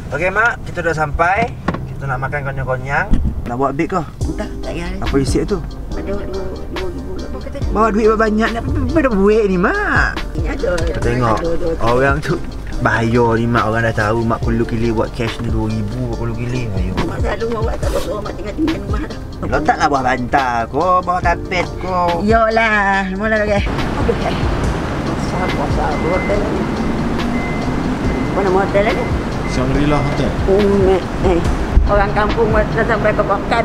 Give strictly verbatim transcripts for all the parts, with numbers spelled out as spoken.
Okey mak, kita dah sampai. Kita nak makan konyang-konyang. Nak bawa beg kau? Tak, tak payah. Apa isi tu? Ada dua ribu apa kata? Bawa duit banyak ni. Apa dah buat ni mak? Ini ada. Kita tengok orang tu bahaya ni mak. Orang dah tahu mak perlu kili buat cash ni dua ribu perlu kili. Ayo. Mak selalu bawa tak bawa mak tinggal-tinggal rumah dah. Letaklah bawah bantal kau, bawah kapet kau. Yolah, mula lagi. Aduh. Sabar-sabar hotel ni. Mana hotel ni? Shangri-La Hotel. Hmm, eh. Orang kampung dah sampai ke makan.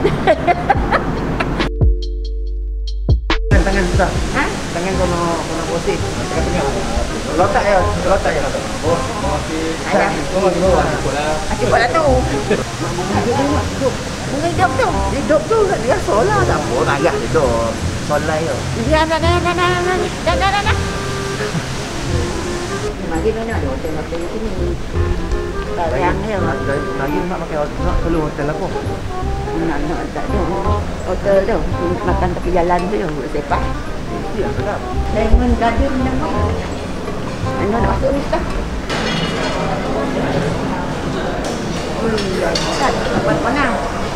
Tangan susah. Ha? Tangan kau nak kau nak posting. Katanya letak ya, letak ya letak. Oh, masih. Ada. Kau lagi bawah. Asyik buat lah tu. Mungkin hidup tu. Hidup tu dia solar tak? Oh, ayah tu. Solai tu. Dia dah dah dah dah dah dah dah dah dah. Mari mana ada hotel-hotel sini. Tak yang dia. Lagi mak pakai hotel, nak keluar hotel apa? Nak nak tak ada. Hotel tu makan tepi jalan tu yang sepak. Ya, sedap. Lemon garden nama. Anda nak masuk ni tak? Tak, panas-panas.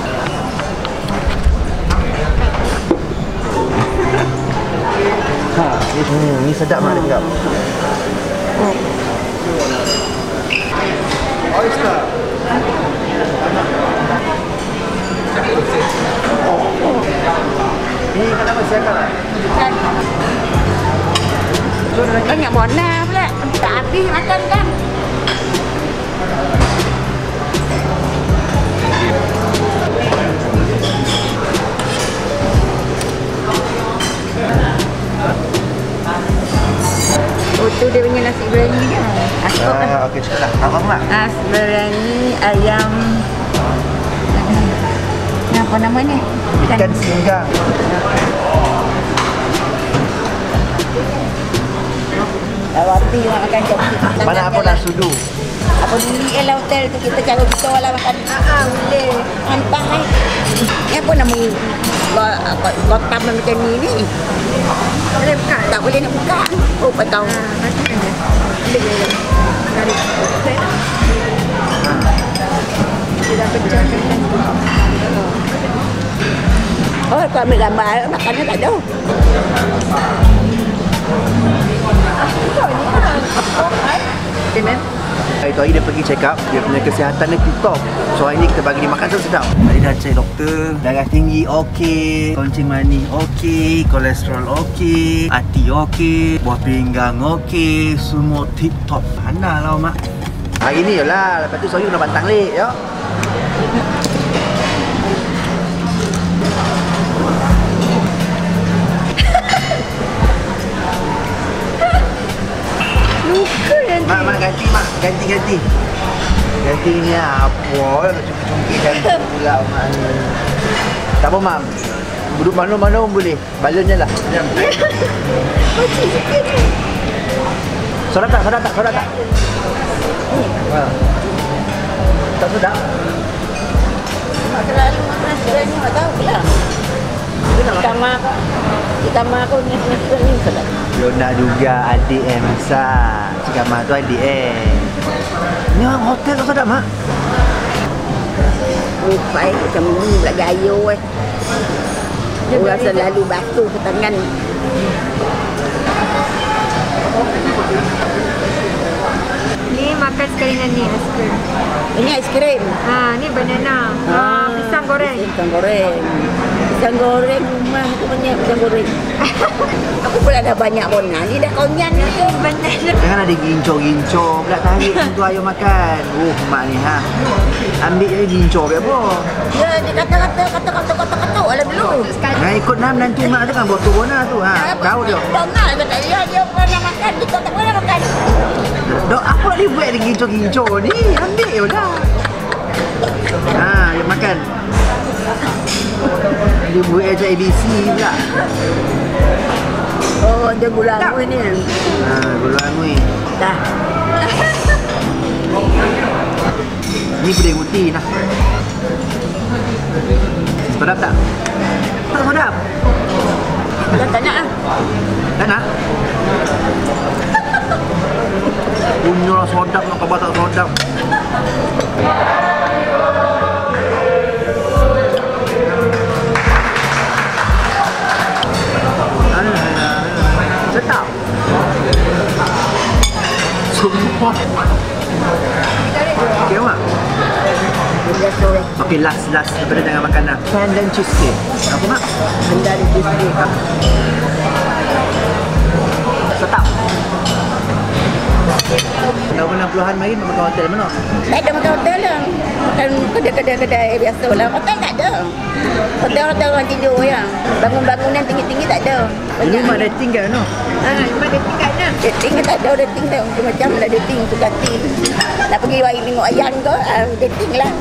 Ha, ni ni sedap mak dia cakap. Oyster. Ini kenapa siapa lah? Banyak bona pula. Tak habis makan kan? Oh tu dia punya nasi biryani dia. Asap kan? Ah, okey cakap lah. Abang mak. Nasi biryani ayam. Ni apa nama ni? Ikan singgang. Roti nak makan kopi. Mana apa dah sudu? Apa ni lah hotel tu kita cara kita lah makan. Ah boleh. Hantar hai. Ni apa nama ni? Apa kotam macam ni ni. Boleh buka? Tak boleh nak buka. Oh patau. Ha, macam mana? Boleh. Dari hotel. Kita dah pecahkan. Oh, kau ambil gambar makannya tak ada. Jangan. Hari tu hari dia pergi check up, dia punya kesihatan dia tip-top. So hari ni kita bagi dia makan tu sedap. Tadi dah check doktor, darah tinggi okey, kencing mani okey, kolesterol okey, hati okey, buah pinggang okey, semua tip-top. Mana lah mak. Hari ni je lah, lepas tu soyu nak batang lek ya. Luka nanti. Mak, mak ganti mak, ganti ganti. Ganti ni apa? Cungkit-cungkit ganti pula mak ni. Tak apa mak. Duduk mana-mana pun boleh. Balonnya lah. Diam. Macam sikit ni. Sedap tak? Sedap tak? Sedap tak? Ha. Tak sedap? Mak terlalu makan nasi biryani mak tahu pula. Kita makan. Kita makan nasi biryani sedap. Yona juga adik eh masak. Cik Mak tu adik eh. Ni orang hotel tu sedap mak. Rupai macam ni pula gaya eh. Orang selalu basuh ke tangan. Ni makan sekali dengan ni aiskrim. Ini aiskrim. Ha, ni banana. Ha, Ah, pisang goreng. Pisang goreng. Pisang goreng rumah tu banyak pisang goreng. Aku pula dah banyak bona. Ni dah konyan ni. Banana. Jangan ada gincor-gincor pula tarik tu ayo makan. Oh mak ni ha. Ambil je gincor biar apa. Ya, dia kata-kata kata-kata kata-kata ala dulu. Nah ikut nam nanti mak tu kan buat corona tu ha. Tahu dia. Tengah kata dia dia pernah makan, kita tak pernah makan. Dok apa dia buat dia gincor-gincor ni? Ambil je lah. Ha, dia makan. Dia buat macam A B C pula. Oh, dia gula angui ni. Ha, gula angui. Dah. Ni puding putih nah. Sedap tak? Tak sedap. Dah tak nak ah. Tak nak? Punya lah sedap nak kau tak sedap. Okey mak. Biasa weh. Okey, last last daripada jangan makan dah. Pandan cheesecake. Apa mak? Benda di sini. Tetap. Dah enam puluhan main makan hotel mana? Tak ada makan hotel lah. Makan kedai-kedai biasa lah. Hotel tak ada. Hotel-hotel orang tidur ya. Bangun-bangunan tinggi-tinggi tak ada. Ini mak dating kan no? Ha, cuma dating kat mana? Dating tak ada dating dah. Macam lah dating tu kati. Nak pergi wai tengok ayang ke? Ah, dating lah.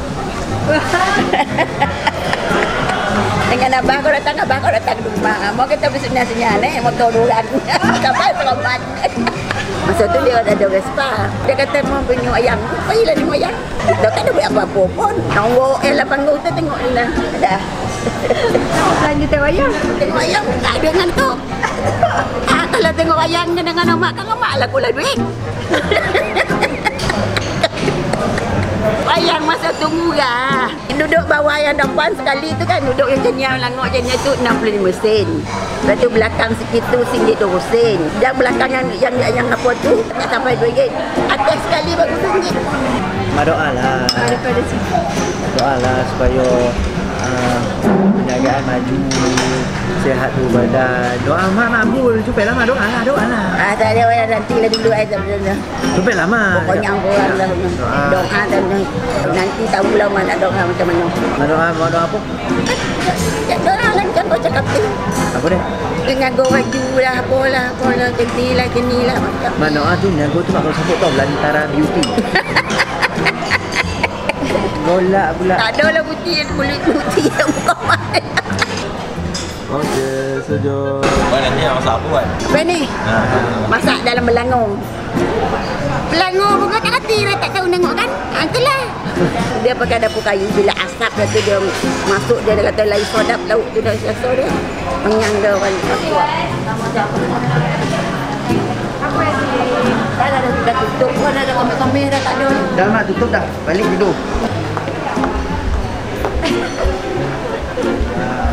Dengan abah kau datang, abah kau datang ke rumah. Mau kita bersenyal-senyal eh, motor dorang. Kapal selamat. Masa tu dia ada Vespa. Dia kata mau tengok ayang. Pergilah tengok ayang. Kita tak ada buat apa-apa pun. Tunggu eh lah panggung tu tengok ni lah. Dah. Belanja tengok wayang. Tengok wayang tak ada ngantuk. Ah, kalau tengok wayang dengan mak kan mak lah kula duit. Wayang masa tu murah. Duduk bawah yang depan sekali tu kan duduk yang jenyam langok jenyam tu enam puluh lima sen. Lepas tu belakang sikit tu singgit dua puluh sen. Yang belakang yang yang yang apa tu tak sampai dua ringgit. Atas sekali baru singgit. Mak doa lah. Daripada situ. Doa lah supaya uh, perniagaan maju, sihat tu badan. Doa mak makbul. Cubalah mak doa lah, doa lah. Ah, tak ada wayang nanti lah dulu aja sebenarnya. Cubalah mak. Pokoknya orang lah Doa. doa dan nanti tahu lah mak nak doa macam mana. Mak doa, mak doa apa? Ya doa lah macam kau cakap tu. Apa dia? Dengan go baju lah, apa lah, apa lah, kini lah, kini lah macam. Mak doa tu niaga tu mak kalau sebut tau Lantara Beauty. Golak pula. Tak ada lah putih, kulit putih yang bukan main. Okey, sejuk. Mana ni nak masak apa buat? Apa ni? Masak dalam belangung. Belangung pun kau tak hati lah, tak tahu tengok kan? Ha, itulah. Dia pakai dapur kayu, bila asap dah tu dia masuk, dia, dia kata lain sodap lauk tu dah biasa dia. Mengyang dia orang kuat. Apa yang sini? Dah dah dah dah tutup pun, dah ada kamera-kamera dah tak ada ni. Dah mak tutup dah. Balik tidur.